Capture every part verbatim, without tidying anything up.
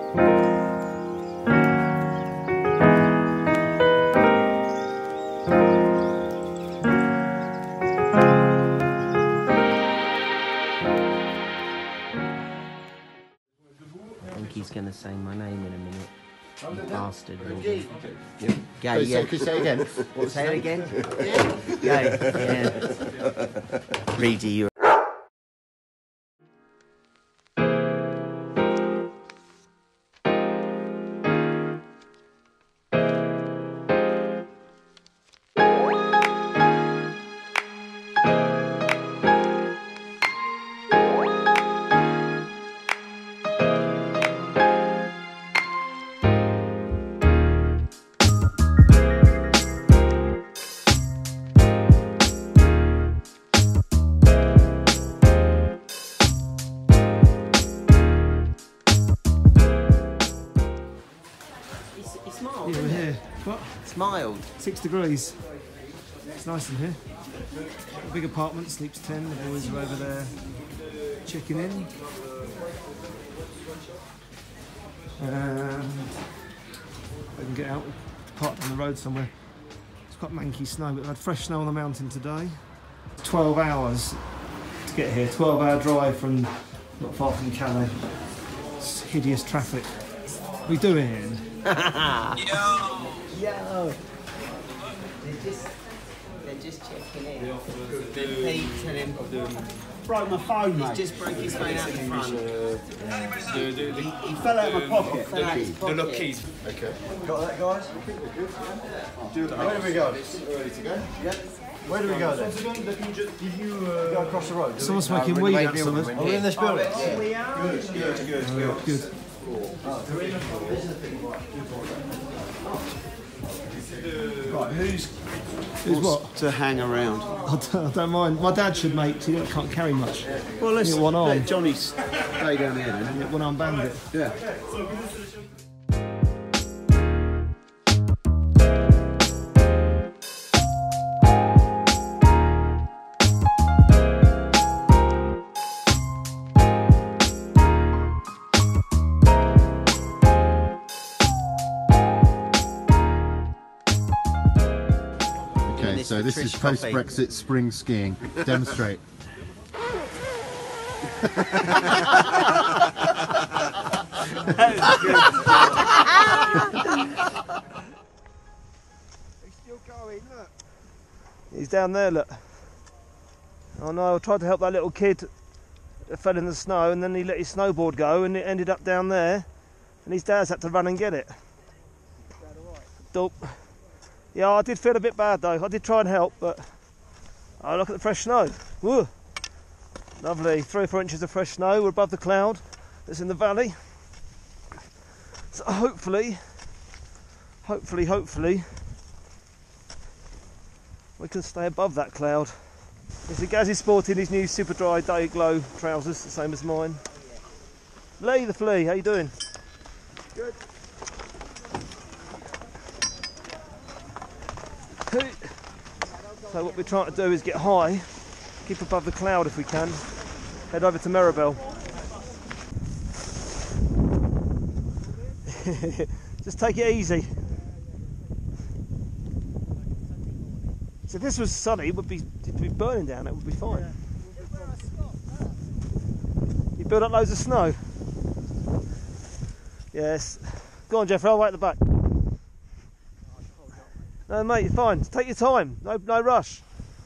He's going to say my name in a minute. You bastard. Gay. Yep. Gay, yeah. Could you say it again? What, say it again? Gay, yeah. Reedy, you. Yeah, we're here. What? It's mild. Six degrees. It's nice in here. A big apartment, sleeps ten. The boys are over there checking in. And they can get out, parked on the road somewhere. It's quite manky snow, but we had fresh snow on the mountain today. twelve hours to get here. twelve hour drive from not far from Calais. It's hideous traffic. What are we doing? Yo! Yo! They're just, they're just checking in. Then Pete, tell him. Broke my phone, mate. He's just broke his phone out the front. He, he fell out of my pocket. Fell out his pocket. The lock keys. Okay. Got that, guys? Do that. Where do we go? Ready to go? Yeah. Where do we go then? Go across the road. Someone's smoking weed outside. Are we in this building? Yeah. Good, good, good, good. Good. Right, who's Who's what? to hang around? I don't, I don't mind. My dad should, mate. He can't carry much. Well, let's Get one arm. let Johnny stay down here then. Get one arm bandit. Yeah. Okay, so this is post-Brexit spring skiing. Demonstrate. He's still going, look. He's down there, look. Oh no, I tried to help that little kid that fell in the snow and then he let his snowboard go and it ended up down there and his dad's had to run and get it. Dope. Yeah, I did feel a bit bad though. I did try and help, but oh, look at the fresh snow. Woo. Lovely, three or four inches of fresh snow. We're above the cloud that's in the valley. So hopefully, hopefully, hopefully, we can stay above that cloud. You see, Gaz is sporting his new super dry day glow trousers, the same as mine. Lee the flea, how you doing? Good. So what we're trying to do is get high, keep above the cloud if we can, head over to Maribel. Just take it easy. So if this was sunny, it would be, it'd be burning down, it would be fine. You build up loads of snow? Yes. Go on Jeffrey, I'll wait at the back. No mate, you're fine. Take your time. No, no rush.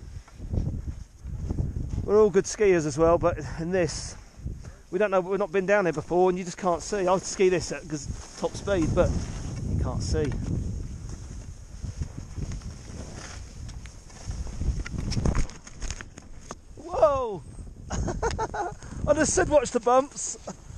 We're all good skiers as well, but in this, we don't know. We've not been down there before, and you just can't see. I'll ski this at because top speed, but you can't see. Whoa! I just said watch the bumps.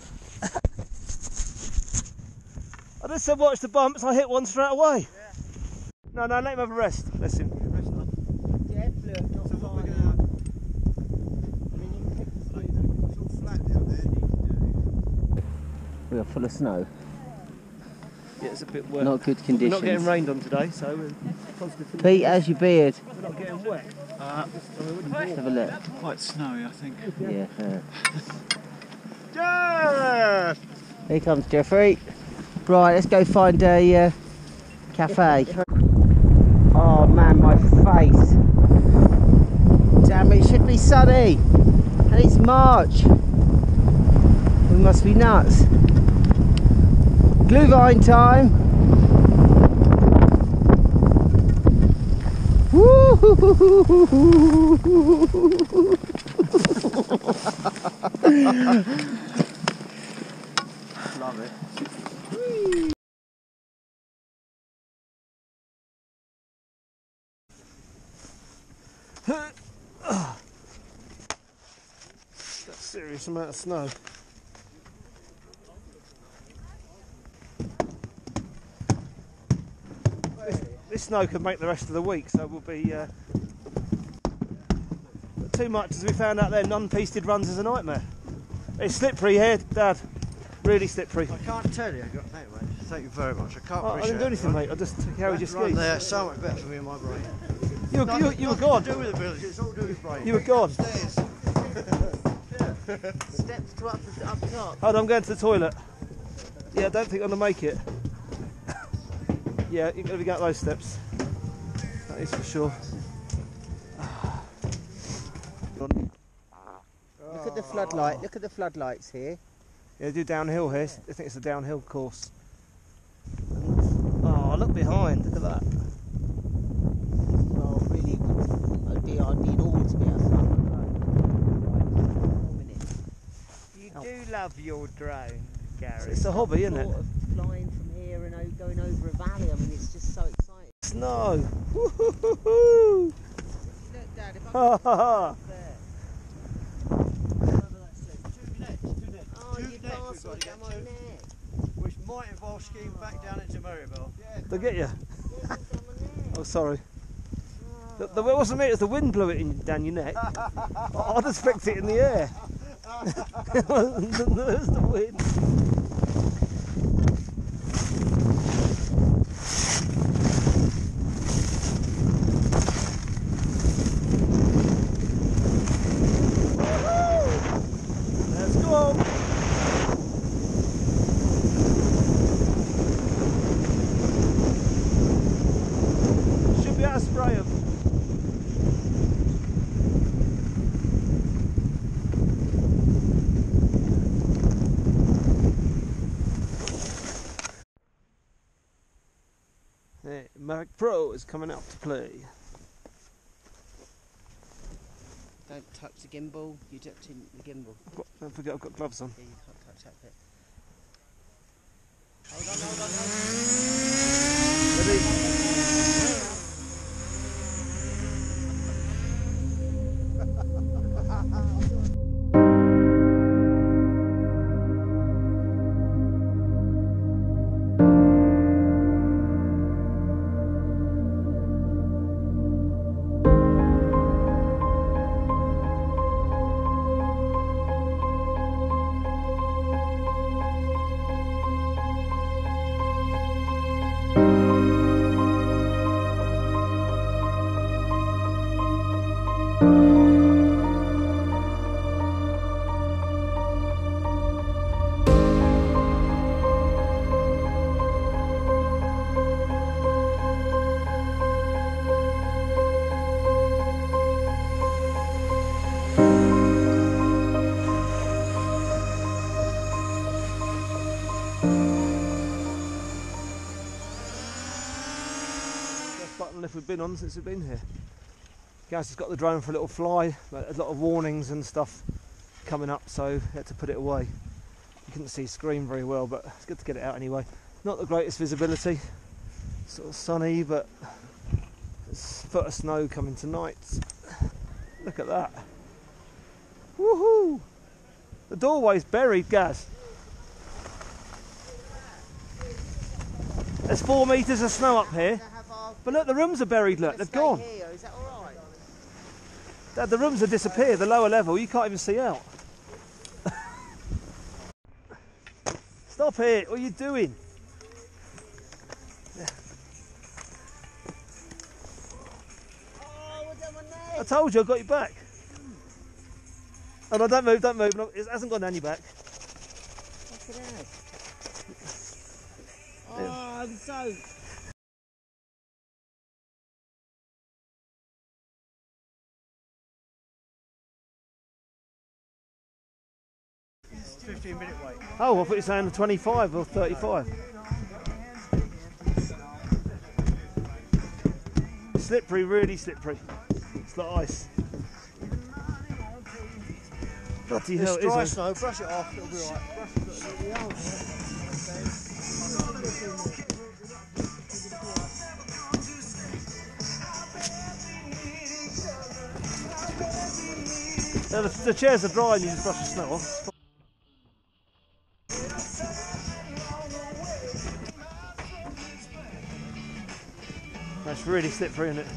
I just said watch the bumps. I hit one straight away. No, no, let him have a rest. Bless him. Yeah, look, not So what we're fine. going to have? I mean, you can pick the slate though. It's all flat down there. We are full of snow. Yeah, it's a bit wet. Not good We're conditions. not getting rained on today, so we're positive. Pete, how's your beard? We're not getting wet. Uh, Let's have a look. quite snowy, I think. Yeah. Uh. Jeff! Here comes Jeffrey. Right, let's go find a uh, cafe. Oh man, my face. Damn, it should be sunny. And it's March. We must be nuts. Glühwein time. Love it. That's a serious amount of snow. This, this snow could make the rest of the week, so we'll be uh, too much, as we found out there. Non-pisted runs is a nightmare. It's slippery here, Dad. Really slippery. I can't tell you. Thank you, mate. Thank you very much. I can't. Oh, I didn't do anything, mate. I just carried your skis. There, so much better for me and my brain. You were, you, you were gone. To do with the village. It's all to do with brain. You were gone. Steps to up, up top. Hold on, I'm going to the toilet. Yeah, I don't think I'm going to make it. Yeah, you're going to be going up those steps. That is for sure. Look at the floodlight. Look at the floodlights here. Yeah, they do downhill here. I think it's a downhill course. Oh, look behind. Look at that. Well, really, I'd be, I'd be in awe to be outside. You do love your drone, Gary. It's a hobby, isn't it? Sort of flying from here and o- going over a valley. I mean, it's just so exciting. Snow. Woo-hoo-hoo-hoo. Look, Dad, if I Ha ha ha. there. Oh, Two you nets we've bastard, got to get I'm on to. net. Which might involve skiing back down into Maribel. They'll get you. Yes, I'm on net. Oh, sorry. The, the, it wasn't me, it was the wind blew it in, down your neck. I'd expect it in the air. It wasn't the, it was the wind. Let's go. Should be able to spray them. Hey, Mac Pro is coming out to play. Don't touch the gimbal. You touch the gimbal. I've got, don't forget I've got gloves on. Yeah, you can't touch that bit. Ready? Button lift we've been on since we've been here. Gaz has got the drone for a little fly, but a lot of warnings and stuff coming up, so had to put it away. You couldn't see screen very well, but it's good to get it out anyway. Not the greatest visibility, sort of sunny, but there's a foot of snow coming tonight. Look at that. Woohoo! The doorway's buried, Gaz. There's four metres of snow up here. But look, the rooms are buried, look, they've gone. Here, is that all right? Dad, the rooms have disappeared, the lower level, you can't even see out. Stop it, what are you doing? Oh, what's on my neck? I told you, I got you back. Oh no, don't move, don't move, no, it hasn't gone down your back. Look at that. Oh, I'm so... fifteen minute wait. Oh, I thought you were saying twenty-five or thirty-five. Slippery, really slippery. It's like ice. Bloody hell, It's it dry is. snow, brush it off, it'll be alright. So the, the chairs are dry and you just brush the snow off. That's really slippery, isn't it?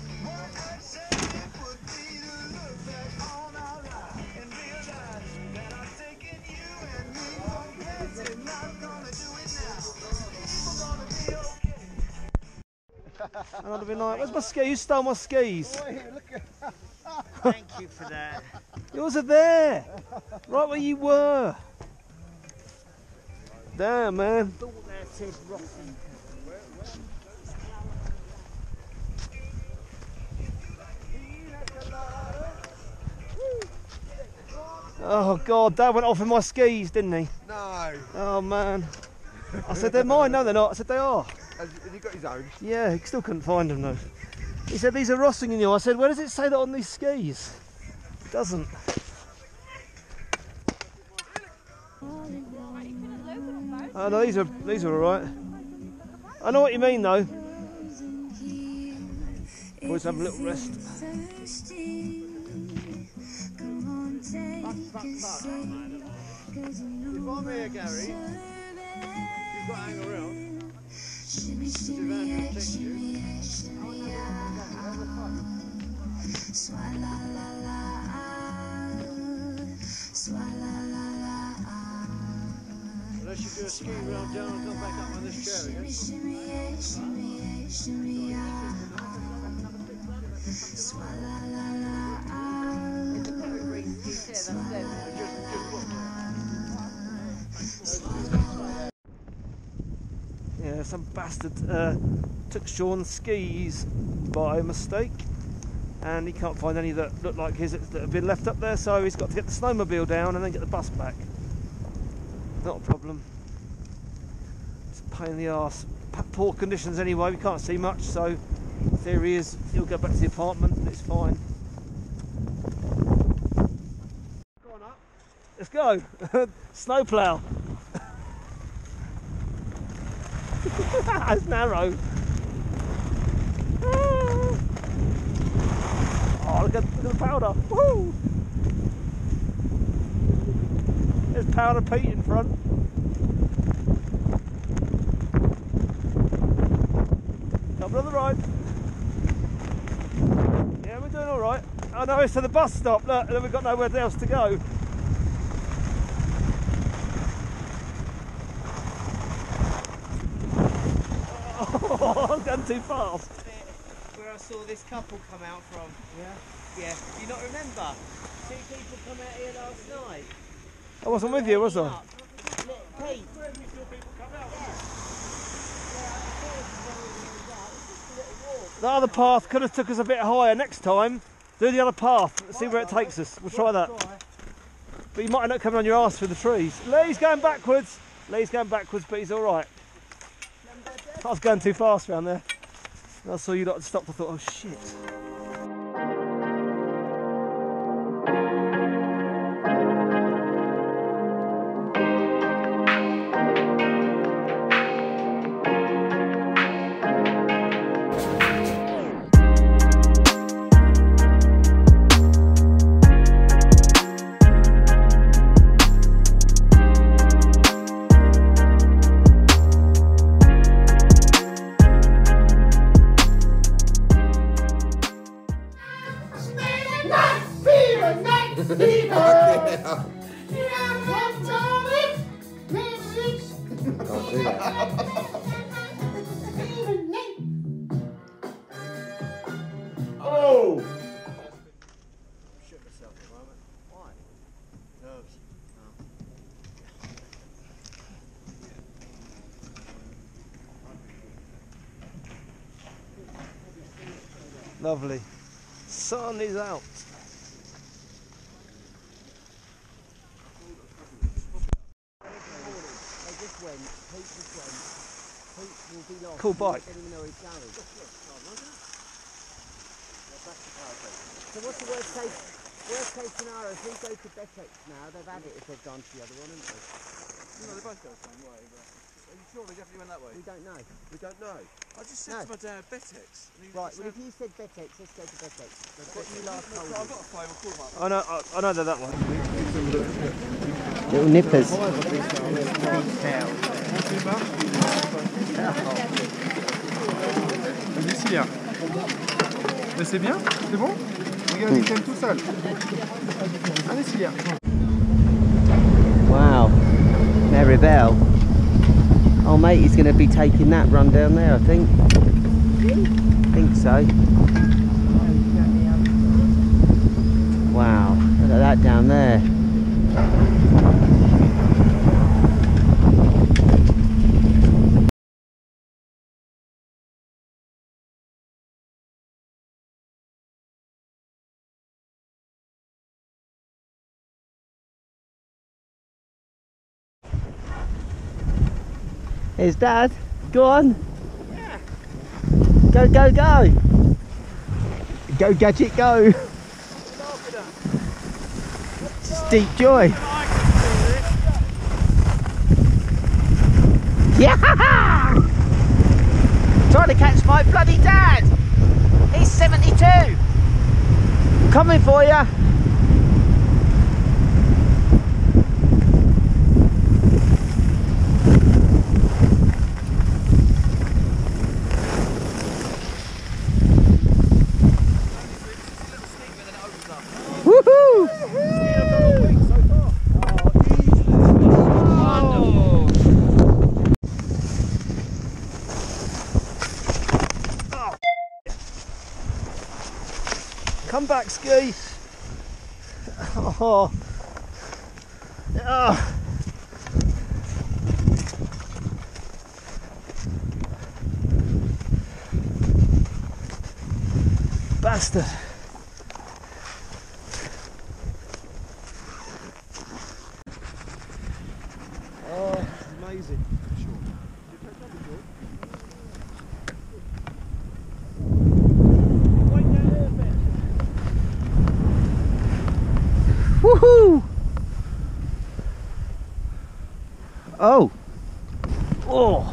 And I'd have been like, where's my skis? You stole my skis. Thank you for that. Yours are there. Right where you were. Damn, man. Thought that said Rossington. Oh, God. Dad went off in my skis, didn't he? No. Oh, man. I said, they're mine. No, they're not. I said, they are. Has, has he got his own? Yeah, he still couldn't find them, though. He said, these are Rossington. I said, where does it say that on these skis? It doesn't. Oh, no, these are, these are all right. I know what you mean, though. Always have a little rest. If I'm here, Gary, you've got to hang around. Because if Andrew takes you, unless you do a ski round down and come back up on this chair again. Yeah, some bastard uh, took Sean's skis by mistake, and he can't find any that look like his that have been left up there, so he's got to get the snowmobile down and then get the bus back. Not a problem. It's a pain in the arse. Poor conditions anyway, we can't see much, so the theory is he'll go back to the apartment and it's fine. Go on up. Let's go! Snowplow! It's narrow. Oh, look at, look at the powder. Woo! There's Powder Pete in front. Couple on the right. Yeah, we're doing all right. Oh no, it's to the bus stop. Look, and then we've got nowhere else to go. Oh, I'm going too fast. Where I saw this couple come out from. Yeah? Yeah. Do you not remember? Two people come out here last night. I wasn't with you, was I? Pete. The other path could have took us a bit higher. Next time, do the other path. See where it takes us. We'll try that. But you might end up coming on your arse through the trees. Lee's going backwards. Lee's going backwards, but he's all right. I was going too fast around there. And I saw you lot stopped. I thought, oh shit. Oh! Shit myself at the moment. Why? Nerves. Lovely. Sun is out. Cool bike. So what's the worst case, worst case scenario? If we go to Betex now, they've had it if they've gone to the other one, haven't they? No, they both go the same way, but are you sure they definitely went that way? We don't know. We don't know. I just said No. to my dad, Betex. And he Right, said, well if you said Betex, let's go to Betex. That's what you last told I've me. got a phone, I'll call them up. I know, I, I know they're that one. Little nippers. Ici, là. Mais c'est bien, c'est bon. Regarde, il t'aime tout seul. Allez, Cilia. Wow, Meribel. Oh mate, he's going to be taking that run down there, I think. I think so. Wow, look at that down there. Here's Dad. Go on. Yeah. Go, go, go. Go, Gadget, go. Steep joy. Yeah! Trying to catch my bloody dad. He's seventy-two. Coming for you. Woohoo! Come back, Ski. Oh. Oh. Bastard. Oh, amazing. Woohoo! Oh! Oh!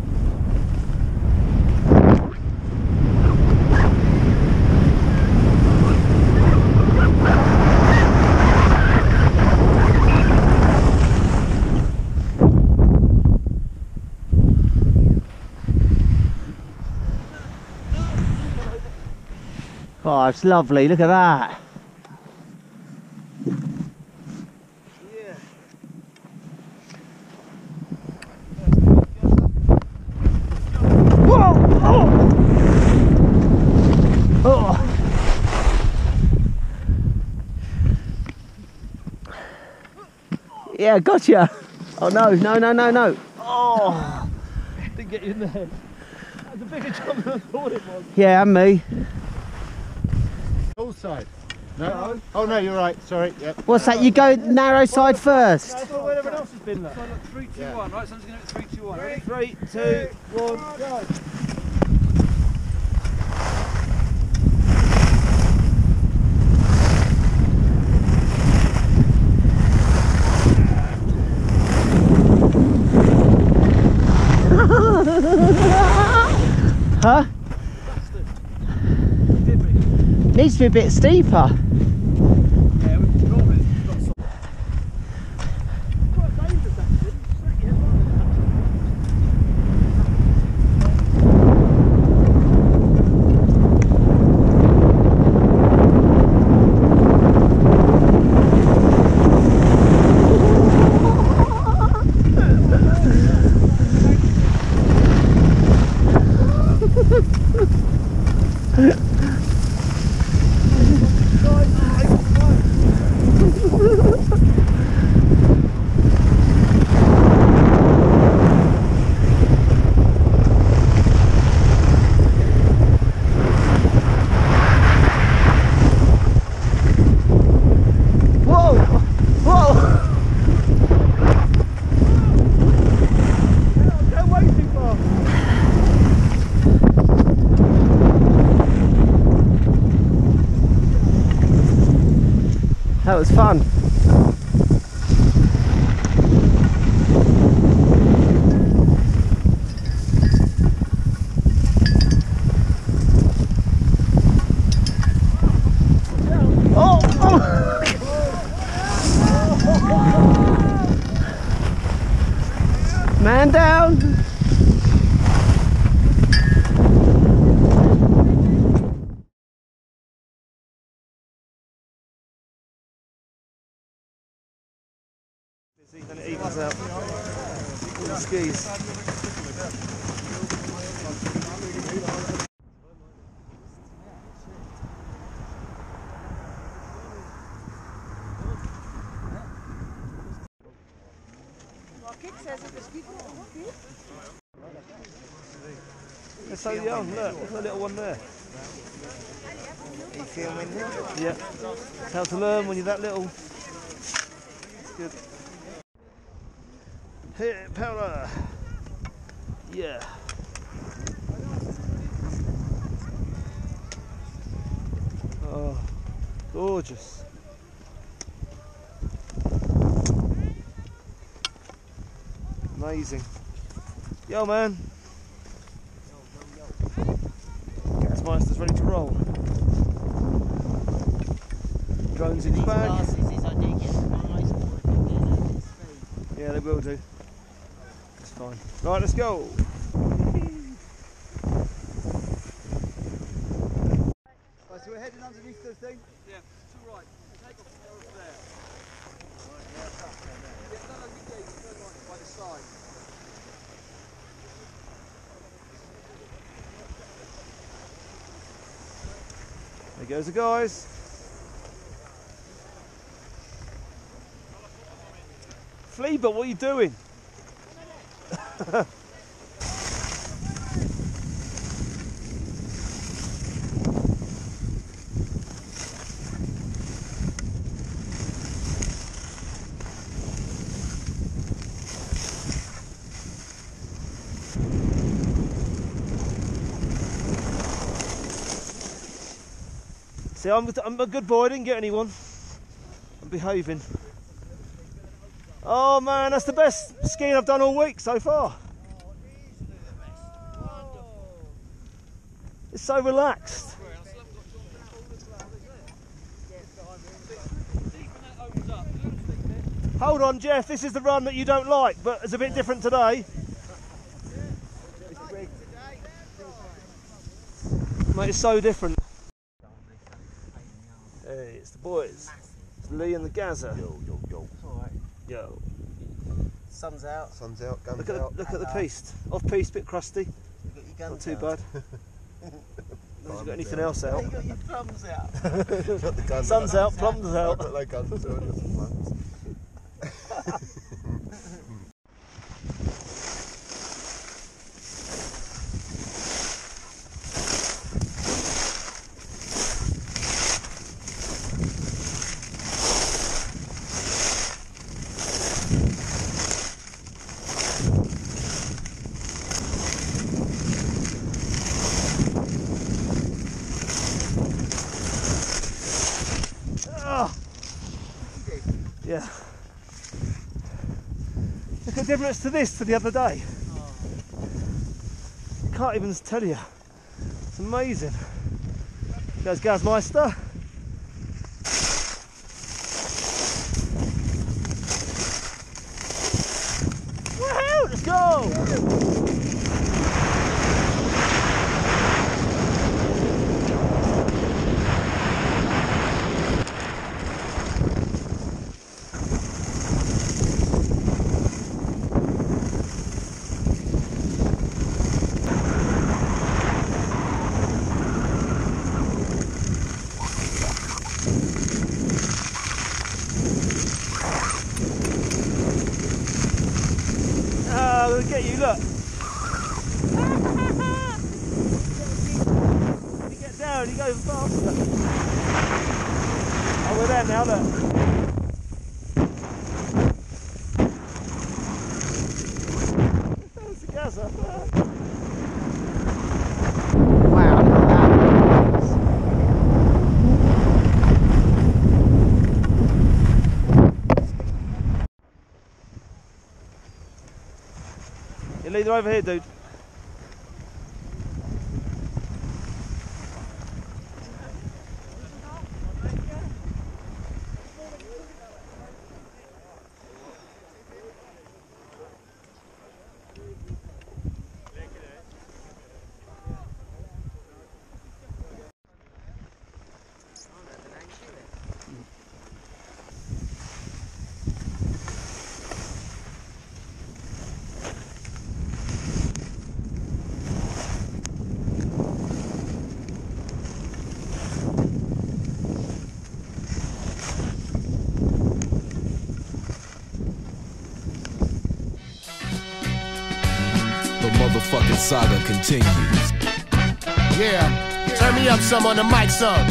Oh, it's lovely, look at that. Yeah, gotcha. Oh no, no, no, no, no. Oh, didn't get in there. That's a bigger jump than I thought it was. Yeah, and me. All side. No? Oh no, you're right. Sorry. Yep. What's that? You go narrow side first. That's what everyone else has been there. So look, three, two, Yeah. one, right? So I'm just going to do it three, two, one. Ready? Three, two, one, go. Huh? Needs to be a bit steeper. Yeah, we've normally got some. Quite dangerous actually. Smack your head like that. That was fun. Oh, oh. Man down. Then it evens out. All the skis. They're so young, look, there's a little one there. Are you filming this? Yeah. It's how to learn when you're that little. It's good. Hit it, powder. Yeah. Oh, gorgeous. Amazing. Yo, man. Gasmeister's ready to roll. Drones in his bag. Yeah, they will do. It's fine. Right, let's go. Right, so we're heading underneath the thing? Yeah, to right. Take off there. Yeah, no, no, you go, you go right by the side. There goes the guys. Flea, what are you doing? See, I'm, I'm a good boy, I didn't get anyone. I'm behaving. Oh man, that's the best skiing I've done all week so far. It's so relaxed. Hold on, Jeff, this is the run that you don't like, but it's a bit different today. Mate, it's so different. Hey, it's the boys. It's Lee and the Gaza. Yo, yo, yo. Yo. Sun's out. Sun's out, guns Look at the, out. look at the piste. Off piste, bit crusty. You got your Not guns too out. bad. Unless you've got anything else out. You got your plums out. Got the guns Sun's out, plums I've out. got no guns, so I've got some plums. Yeah. Look at the difference to this to the other day. Can't even tell you. It's amazing. There's Gasmeister. Woohoo! Let's go! Ah, we'll get you, look. When you get down, you go faster. Oh, we're there now, look. That's the Gaza. Wow, look at that. You lead her over here, dude. The motherfucking saga continues. Yeah, turn me up some on the mic, son.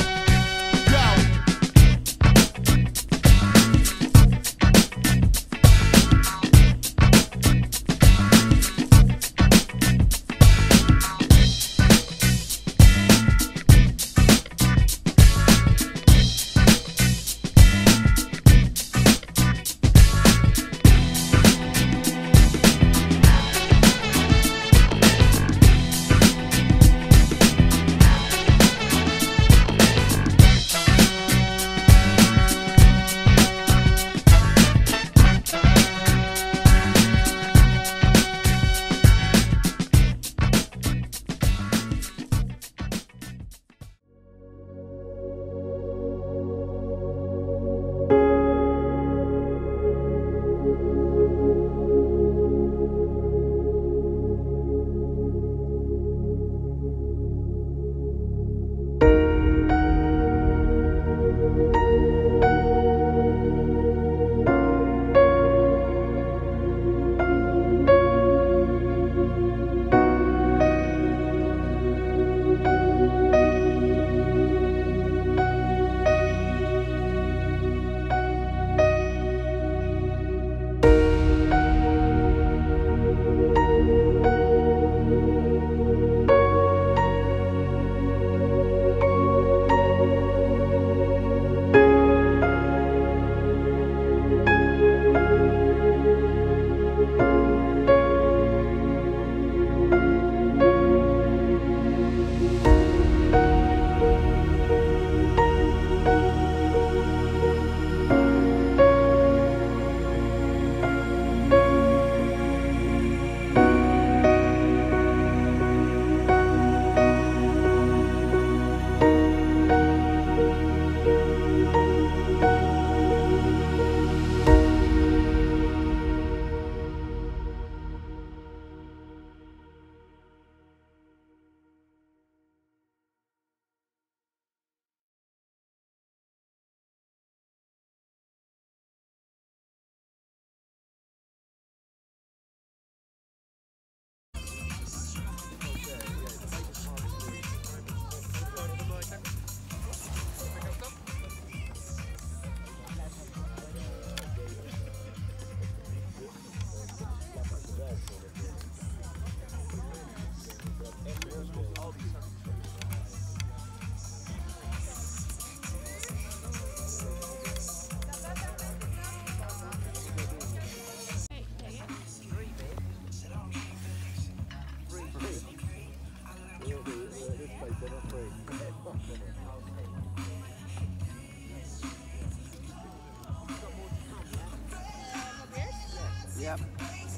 Yep. Did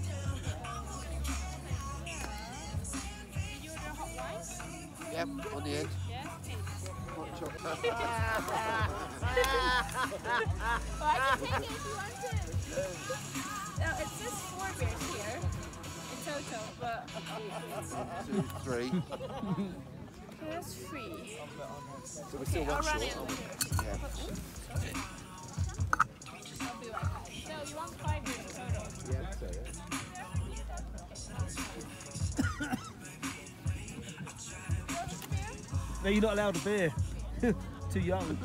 you order hot wine? Yep, on the end. Yeah. Hot chocolate. Well, I can take it if you want to. No, it says four beers here in total, but Two, three. that's free. So we're Okay, still I'll one run short, it. aren't we? Yeah. I'll be right back. No, you want five beers in total. Yeah, so yeah. No, you're not allowed a beer. Too young.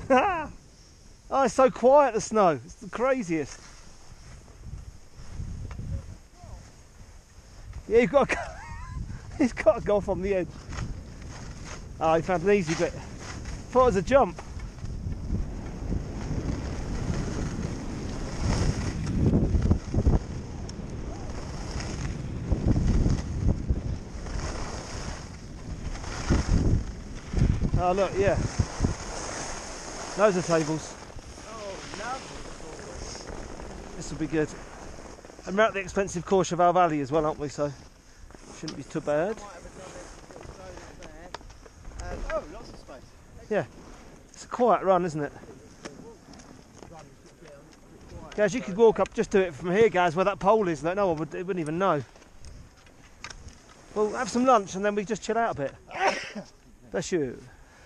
Oh, it's so quiet, the snow. It's the craziest. Yeah, you've got to go. He's got to go off on the edge. Oh, he found an easy bit. Thought it was a jump. Oh look, yeah. Loads of tables. Oh, lovely. This will be good. And we're at the expensive Courchevel Valley as well, aren't we? So shouldn't be too bad. Oh, lots of space. Yeah. It's a quiet run, isn't it? Gaz, you could walk up, just do it from here, Gaz, where that pole is. Like, no one would, they wouldn't even know. Well, have some lunch and then we just chill out a bit. Bless you.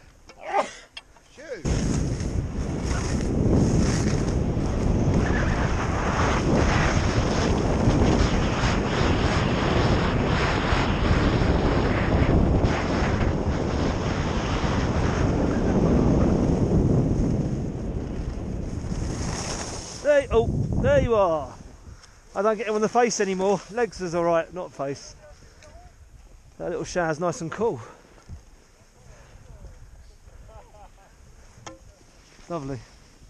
There, oh, there you are. I don't get him on the face anymore. Legs is alright, not face. That little shower's nice and cool. Lovely.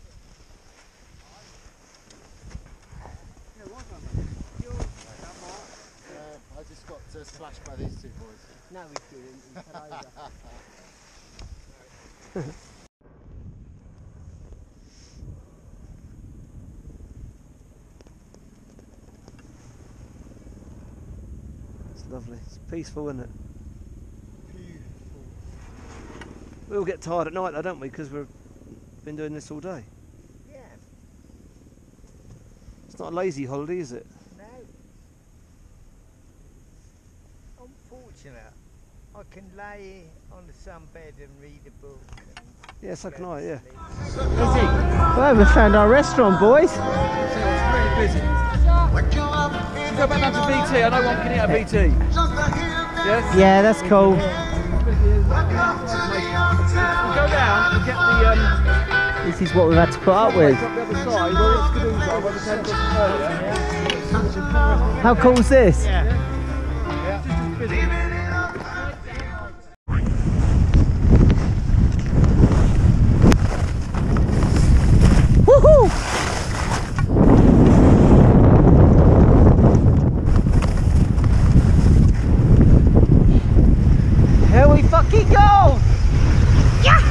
I just got uh, splashed by these two boys. No, we didn't. We fell over. It's lovely. It's peaceful, isn't it? We all get tired at night though, don't we? Because we've been doing this all day. Yeah. It's not a lazy holiday, is it? No. I'm fortunate. I can lay on the sunbed and read a book. And Yeah, so can I, yeah. Well, we found our restaurant, boys. It's really busy. Go back down to B T. I know one can eat at B T. Yes? Yeah, that's cool. Go down and get the um. This is what we've had to put up with. Up the other side where it's Skidooza, where the temple earlier. How cool is this? Yeah. Yeah. Just as busy. Woohoo! Here we fucking go! Yeah!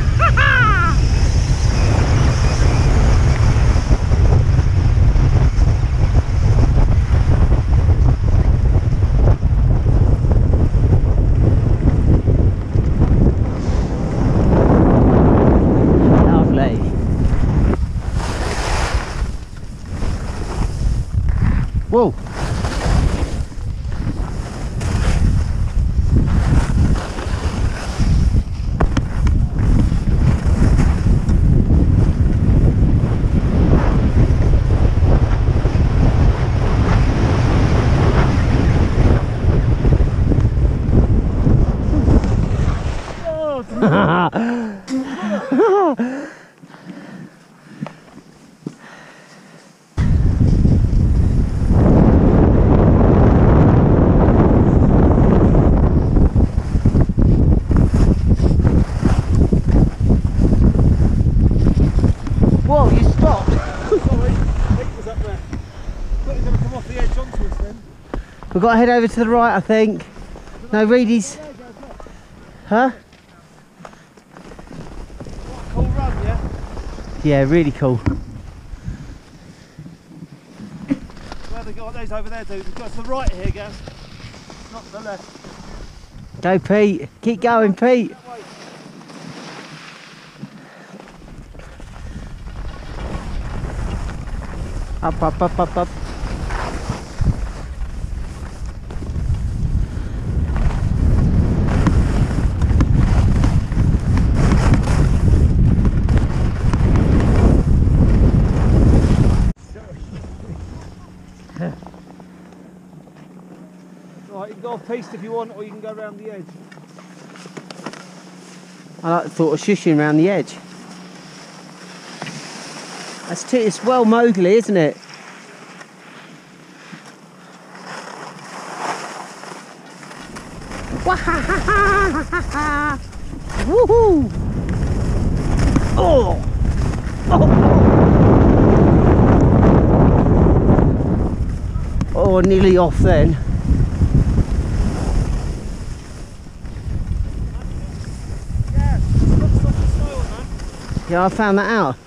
Lovely. Whoa! Whoa, you stopped. Sorry, Pete was up there. Thought he was going to come off the edge onto us then. We've got to head over to the right, I think. No, Reedy's. Huh? Cool run, yeah? Yeah, really cool. Where they got those over there, dude? We've got to the right here, Gaz. Not to the left. Go, Pete. Keep going, Pete. Up, up, up, up, up. Right, you can go off piste if you want, or you can go around the edge. I like the thought of shushing around the edge. That's too, it's well mogly, isn't it? Woohoo! Oh! Oh! Oh, nearly off then. Yeah, I found that out.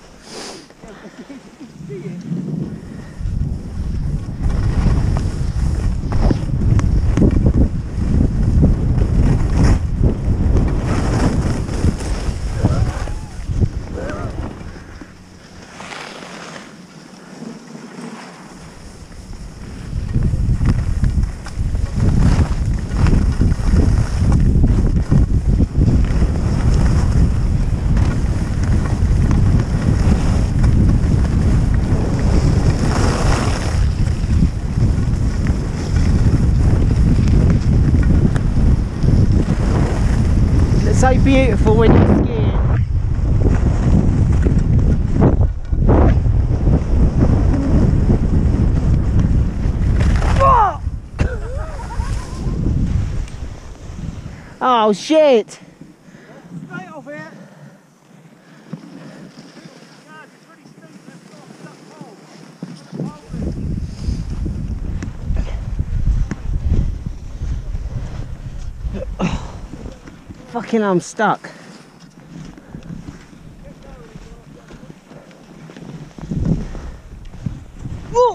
So beautiful when you're skiing. Oh shit! Straight off here. Yeah, it's really steep. Let's go off that pole. Fucking I'm stuck. Whoa.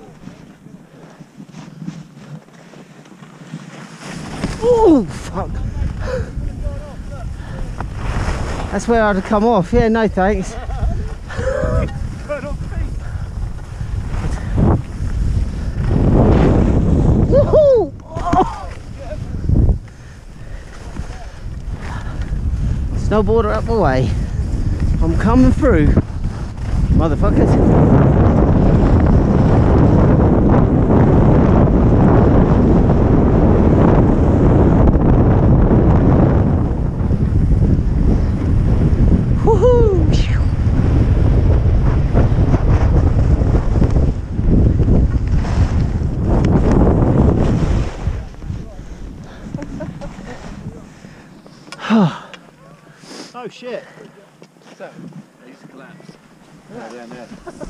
Oh fuck. That's where I'd have come off. Yeah, no thanks. Woohoo! Oh. Snowboarder up the way. I'm coming through, motherfuckers. Woohoo! Oh shit. So, they used to collapse. Yeah, down there.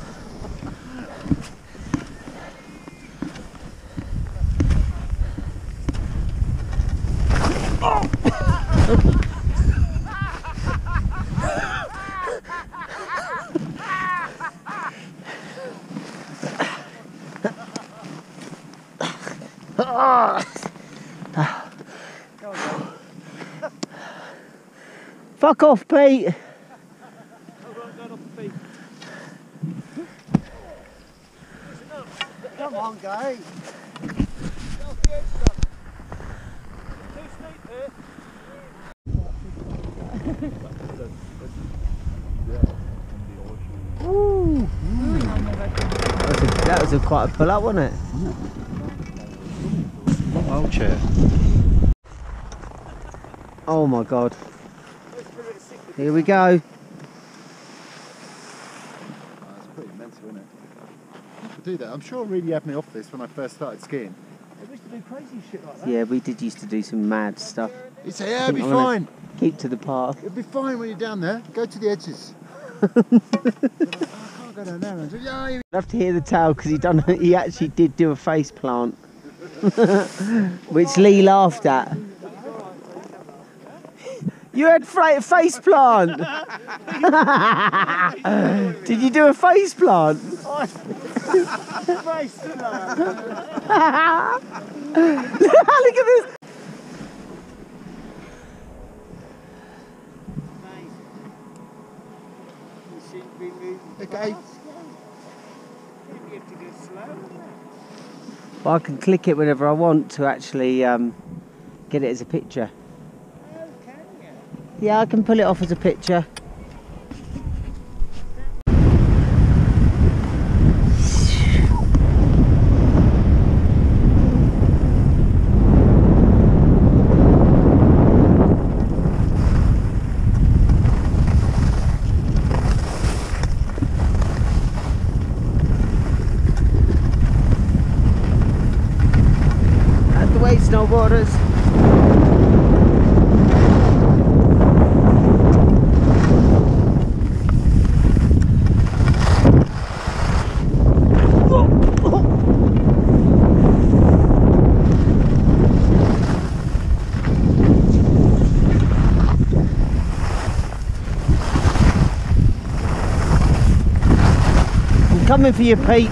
Fuck off, Pete. Come on, guys. Ooh. That was, a, that was a quite a pull up, wasn't it? Oh, chair. Oh my god. Here we go. That's pretty mental, isn't it? To do that, I'm sure I really had me off this when I first started skiing. We used to do crazy shit like that. Yeah, we did used to do some mad stuff. You say, yeah, it'll be I'm gonna fine. Keep to the path. It'll be fine when you're down there. Go to the edges. I can't go down there. And say, yeah, you... I'd have to hear the tale because he done. He actually did do a face plant, which Lee laughed at. You had a face plant. Did you do a face plant? Face plant. Look at this. Okay. Well, I can click it whenever I want to actually um, get it as a picture. Yeah, I can pull it off as a picture. coming for you, Pete.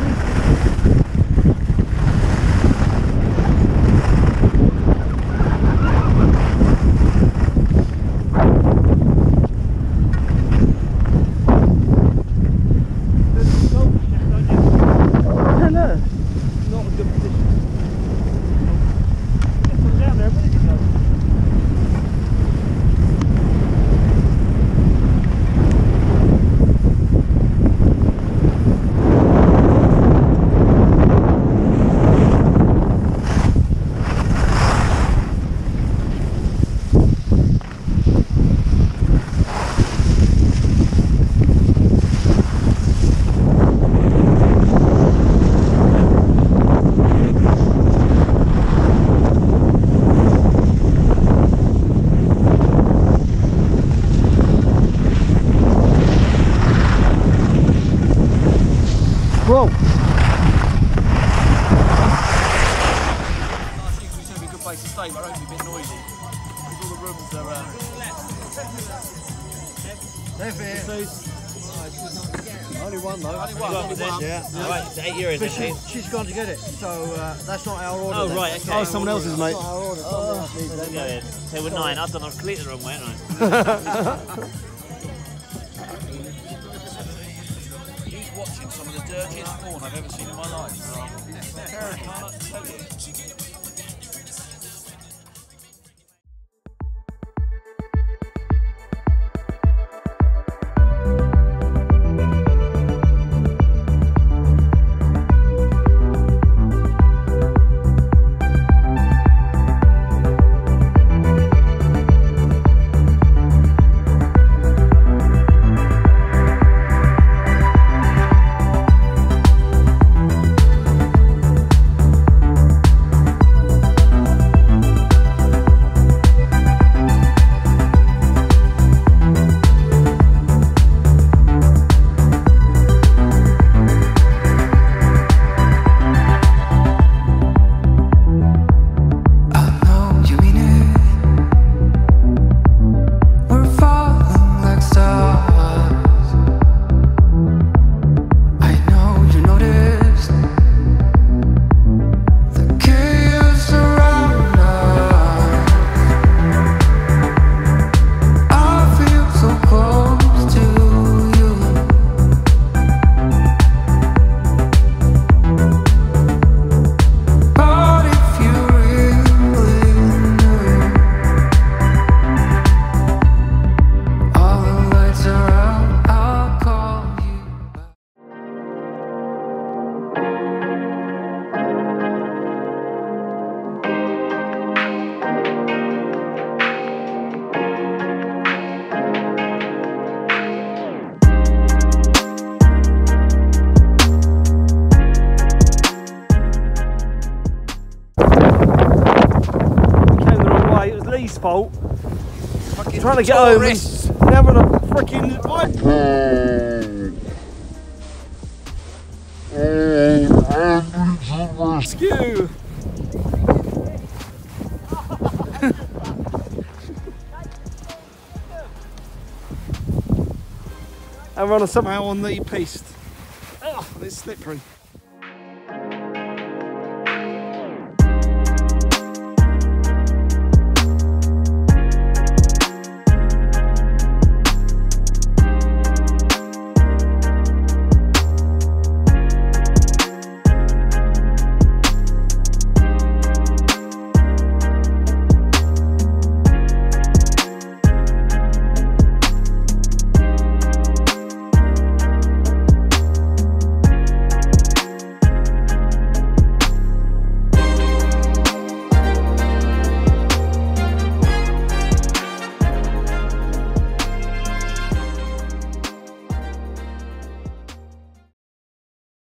Whoa. I think it's going to be a good place to stay, but I hope it's a bit noisy. Because all the rooms are... Uh... Only one though. Only one. Only one. Yeah. Yeah. Right, it's eight euros. But she, she's gone to get it, so uh, that's not our order. Oh, then. right, okay. Not Oh, someone our else's, order. mate. That's not our order. Someone else needs it. Yeah, yeah. So we're nine. I've done it completely the wrong way, haven't I? He's watching some of the dirtiest porn I've ever seen in my life. It's terrible. I can't tell you. Fault. Fucking trying to get home and having a freaking skew. And we're on somehow on the piste. Oh, it's slippery.